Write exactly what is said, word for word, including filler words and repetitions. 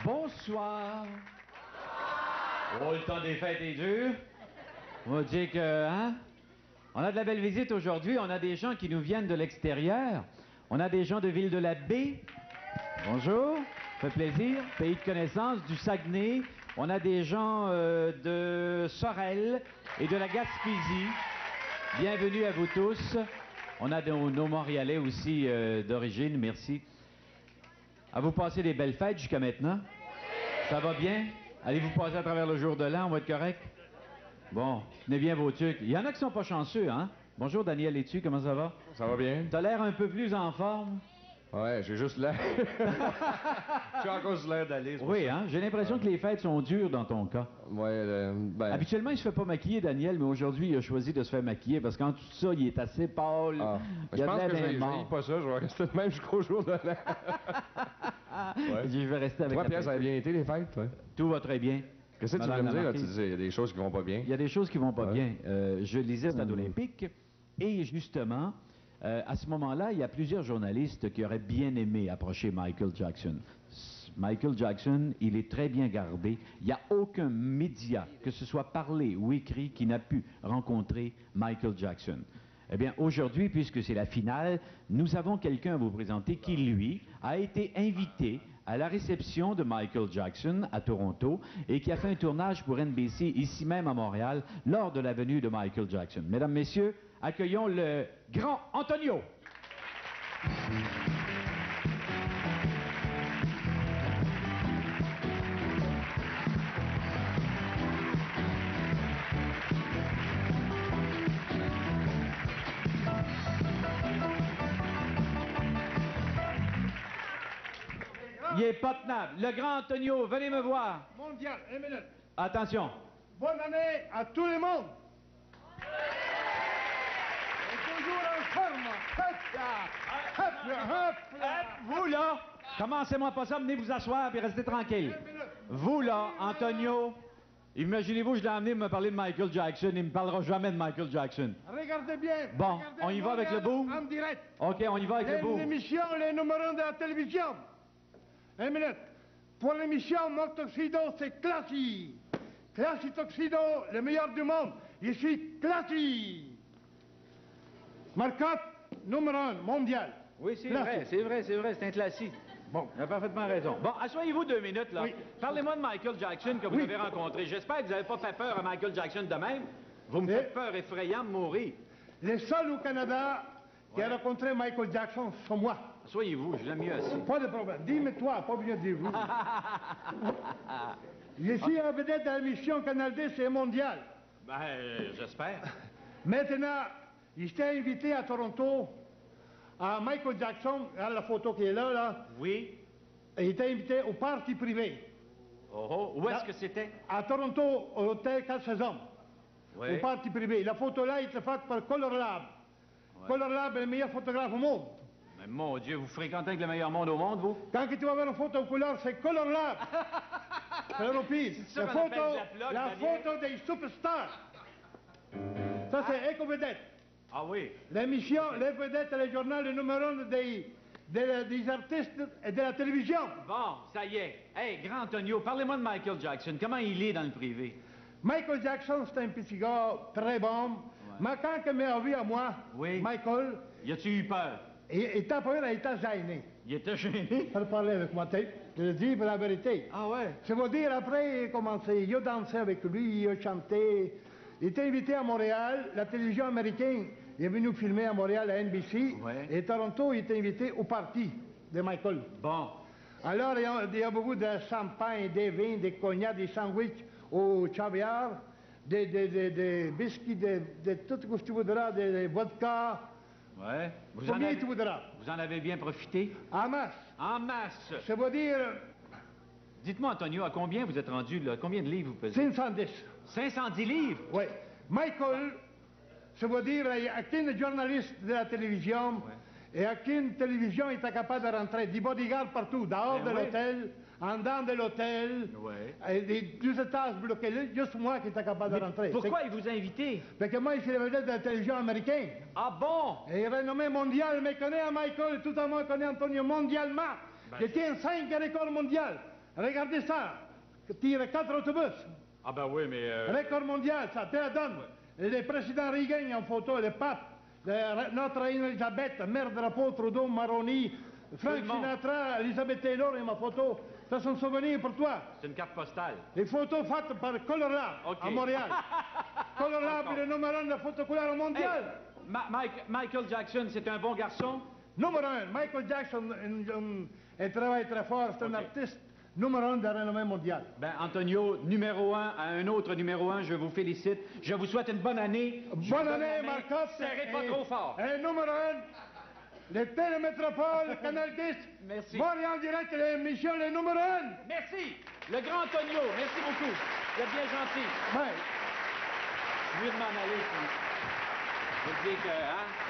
Bonsoir. Oh, le temps des fêtes est dur. On va dire que, hein? On a de la belle visite aujourd'hui. On a des gens qui nous viennent de l'extérieur. On a des gens de Ville-de-la-Baie. Bonjour. Ça fait plaisir. Pays de connaissance, du Saguenay. On a des gens euh, de Sorel et de la Gaspésie. Bienvenue à vous tous. On a nos, nos Montréalais aussi euh, d'origine. Merci. À vous passer des belles fêtes jusqu'à maintenant? Ça va bien? Allez-vous passer à travers le jour de l'an? On va être correct? Bon, tenez bien vos trucs. Il y en a qui sont pas chanceux, hein? Bonjour, Daniel Létu, comment ça va? Ça va bien? T'as l'air un peu plus en forme? Ouais, j'ai juste l'air. J'ai encore l'air d'aller. Oui, hein? J'ai l'impression ouais. que les fêtes sont dures dans ton cas. Ouais, euh, ben... Habituellement, il se fait pas maquiller, Daniel, mais aujourd'hui, il a choisi de se faire maquiller parce qu'en tout ça, il est assez pâle. Ah. Il Je a pense de que je l'air vais, je mort. vais pas ça, je vais rester de même jusqu'au jour de l'an. Ouais. Je vais rester avec Toi, la Pierre, ça a peinture. bien été les fêtes, toi? Tout va très bien. Qu'est-ce que tu Madame voulais me dire, là? Lamartine. Tu disais, il y a des choses qui vont pas bien. Il y a des choses qui vont pas Ouais. bien. Euh, je lisais Stade Mmh. olympique et justement, euh, à ce moment-là, il y a plusieurs journalistes qui auraient bien aimé approcher Michael Jackson. S- Michael Jackson, il est très bien gardé. Il n'y a aucun média, que ce soit parlé ou écrit, qui n'a pu rencontrer Michael Jackson. Eh bien, aujourd'hui, puisque c'est la finale, nous avons quelqu'un à vous présenter qui, lui, a été invité à la réception de Michael Jackson à Toronto et qui a fait un tournage pour N B C ici même à Montréal lors de la venue de Michael Jackson. Mesdames, Messieurs, accueillons le grand Antonio. Il est pas tenable. Le grand Antonio, venez me voir. Mondial, une minute. Attention. Bonne année à tout le monde. Et toujours en forme. Hop là, hop là, hop là. Vous là, commencez-moi pas ça, venez vous asseoir et restez tranquille. Vous là, Antonio, imaginez-vous, je l'ai amené me parler de Michael Jackson, il me parlera jamais de Michael Jackson. Regardez bien. Bon, regardez on y va avec le Mondial bout? En direct. OK, on y va avec le bout. L'émission, les numéros de la télévision. Une minute. Pour l'émission, mon Tuxedo, c'est Classy. Classy Tuxedo, le meilleur du monde. Je suis Classy. Marcotte, numéro un, mondial. Oui, c'est Classy. vrai, c'est vrai, c'est vrai, c'est un classique. Bon. Il a parfaitement raison. Bon, asseyez-vous deux minutes, là. Oui. Parlez-moi de Michael Jackson que vous Oui. avez rencontré. J'espère que vous n'avez pas fait peur à Michael Jackson de même. Vous me Eh. faites peur effrayant de mourir. Les seuls au Canada qui a rencontré Michael Jackson sont moi. Asseyez-vous, je l'aime mieux assis. Pas de problème. Dis-moi toi, pas besoin de dire vous. Je suis un vedette de l'émission Canal D, c'est mondial. Ben, euh, j'espère. Maintenant, j'étais invité à Toronto à Michael Jackson, à la photo qui est là, là. Oui. Il était invité au party privé. Oh, oh. Où est-ce Là. que c'était? À Toronto, au hôtel quatre saisons. Oui. Au party privé. La photo là, il était faite par Color Lab. Ouais. Color Lab est le meilleur photographe au monde. Mais mon Dieu, vous fréquentez avec le meilleur monde au monde, vous? Quand tu vas voir une photo en couleur, c'est Color Lab. C'est européen. ça La qu'on appelle photo, de la plug, la Daniel? photo des superstars. Ça, c'est Éco-Vedette. Ah oui. L'émission, les vedettes et les journaux, le numéro un des, des, des artistes et de la télévision. Bon, ça y est. Hey, grand Antonio, parlez-moi de Michael Jackson. Comment il est dans le privé? Michael Jackson, c'est un petit gars très bon. Mais quand il m'a vu à moi, Oui. Michael, Y a-tu eu peur? il il était pas il était gêné. Il était gêné? Il parlait avec moi, je le dis pour la vérité. Ah ouais? Je veux dire, après, il a commencé, il a dansé avec lui, il a chanté. Il était invité à Montréal, la télévision américaine il est venu filmer à Montréal, à N B C. Ouais. Et Toronto, il était invité au party de Michael. Bon. Alors, il y a, il y a beaucoup de champagne, des vins, des cognacs, des sandwichs au caviar, des, des, des, des biscuits, de, de tout ce que tu voudras, des, des vodka. Ouais. Vous en, Combien avez, tu voudras? vous en avez bien profité? En masse. En masse. Je veux dire, Dites-moi, Antonio, à combien vous êtes rendu, là? Combien de livres vous pesez? cinq cent dix. cinq cent dix livres? Oui. Michael, je veux dire, aucun journaliste de la télévision et aucune télévision était capable de rentrer. Des bodyguards partout, dehors Ben de oui. l'hôtel, en dedans de l'hôtel, Ouais. et des deux étages bloqués. Là, juste moi qui étais capable de rentrer. Pourquoi il vous a invité? C'est- Parce que moi, je suis le vedette de la télévision américaine. Ah bon? Et renommé mondial, me connaît à Michael, tout le monde connaît Antonio mondialement. Ben, je tiens cinq records mondiaux. Regardez ça. Tire quatre autobus. Ah ben oui, mais... euh, Record mondial, ça te la donne. Le président Reagan en photo, le pape, le- notre reine Elisabeth, mère de l'apôtre Trudeau, Maroni, Frank le monde. Sinatra, Elizabeth Taylor et ma photo. Ça, c'est un souvenir pour toi. C'est une carte postale. Les photos faites par Colorlab OK. à Montréal. Colorlab D'accord. est le numéro un de la photo couleur Hey, mondiale. Ma- Mike- Michael Jackson, c'est un bon garçon? Numéro un. Michael Jackson, un, un, un travail très fort. C'est un OK. artiste numéro un de renommée mondiale. Ben, Antonio, numéro un à un autre numéro un, je vous félicite. Je vous souhaite une bonne année. Je vous Bonne donne la année, main. Marcotte. Serrez pas Et- trop fort. Et numéro un, le Télémétropole, le Canal dix. Merci. Montréal direct, l'émission, le numéro un. Merci. Le grand Antonio, merci beaucoup. Vous êtes bien gentil. Ouais. Je vais m'en aller. Je vous dis que, hein?